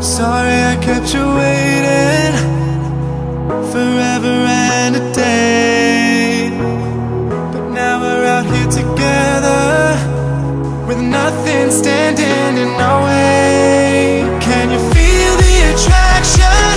Sorry I kept you waiting forever and a day, but now we're out here together with nothing standing in our way. Can you feel the attraction?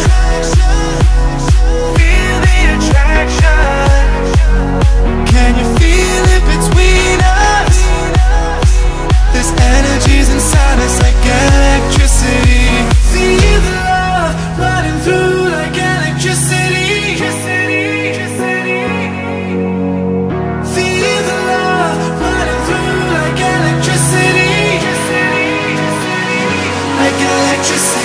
Feel the attraction. Can you feel it between us? This energy's inside us like electricity. Feel the love running through like electricity. Feel the love running through like electricity. Like electricity.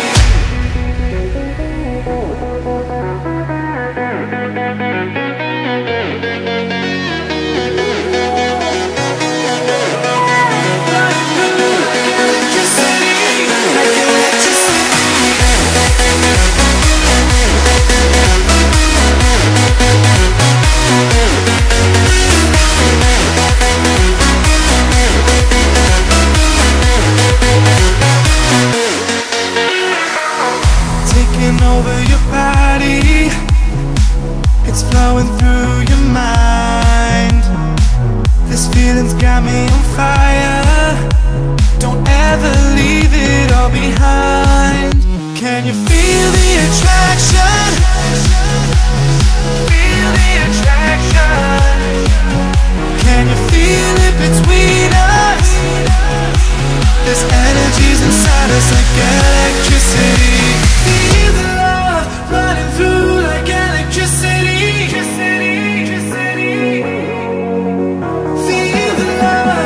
Over your body, it's flowing through your mind. This feeling's got me on fire. Don't ever leave it all behind. Can you feel the attraction? Feel the attraction. Can you feel it between us? This energy's inside us like electricity. Feel the love running through like electricity. Feel the love.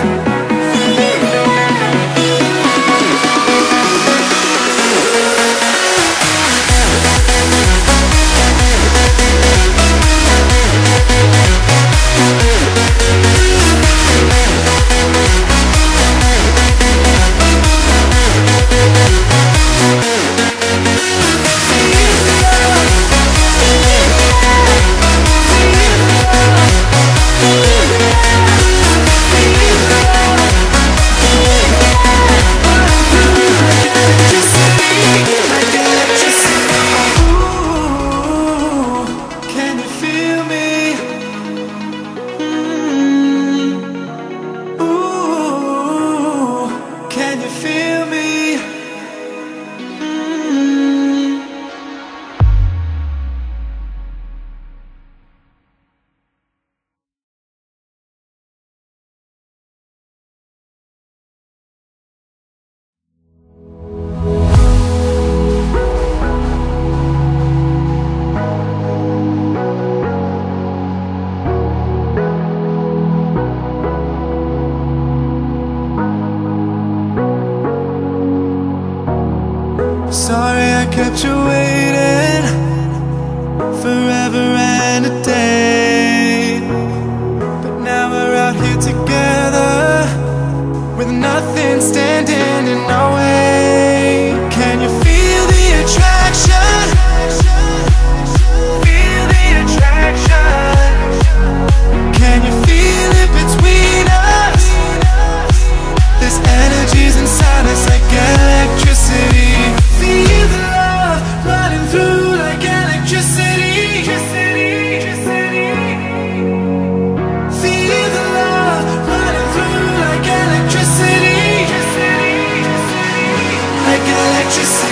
Can you feel me? Sorry I kept you waiting forever and a day, but now we're out here together with nothing standing in our way. Can you feel the attraction? Feel the attraction. Can you feel it between us? This energy's inside us like electricity. Feel the love running through like electricity. Feel the love running through like electricity. Like electricity.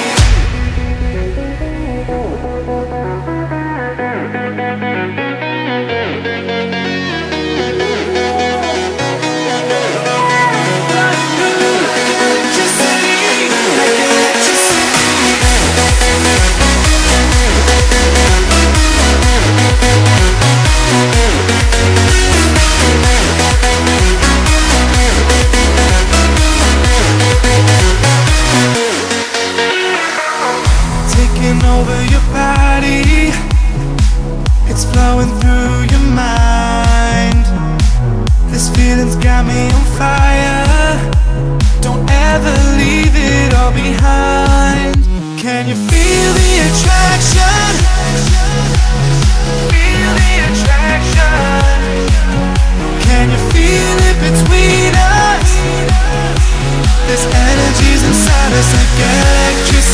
Over your body, it's flowing through your mind. This feeling's got me on fire. Don't ever leave it all behind. Can you feel the attraction? Feel the attraction. Can you feel it between us? This energy's inside us like electricity.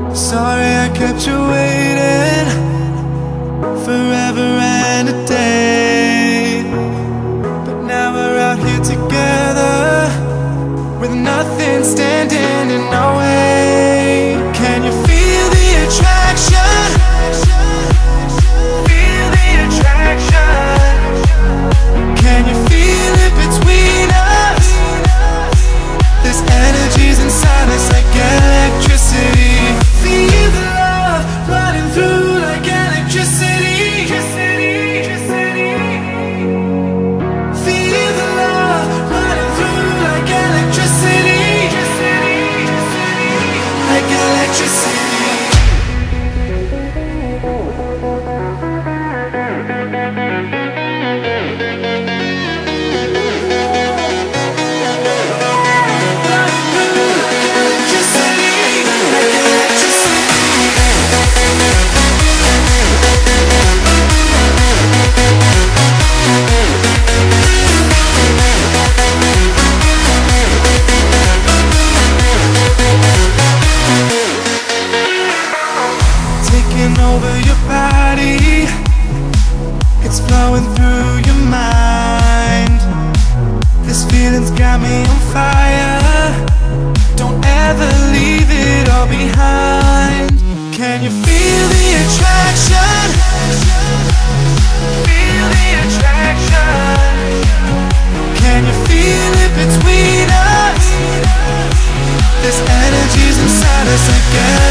Sorry I kept you waiting forever and a day, but now we're out here together with nothing standing in our way. Can you feel the attraction? Feel the attraction. Can you feel it between us? This energy's inside us like electricity. Feel the love running through like electricity. Feel the love running through like electricity. Like electricity. Over your body, it's flowing through your mind. This feeling's got me on fire. Don't ever leave it all behind. Can you feel the attraction? Feel the attraction. Can you feel it between us? This energy's inside us again.